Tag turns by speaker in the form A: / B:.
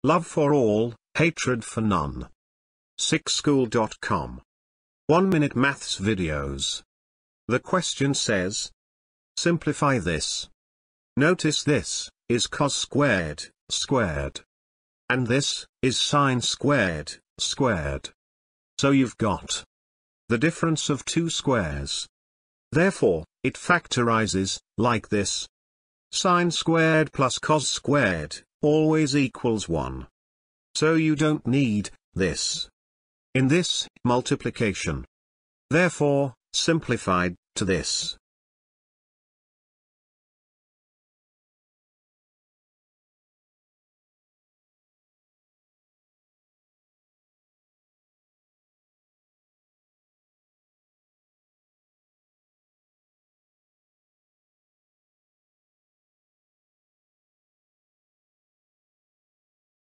A: Love for all, hatred for none. 6school.com. 1-minute maths videos. The question says, simplify this. Notice this is cos squared, squared. And this is sine squared, squared. So you've got the difference of two squares. Therefore, it factorizes, like this. Sine squared plus cos squared, always equals 1. So you don't need this in this multiplication. Therefore, simplified to this.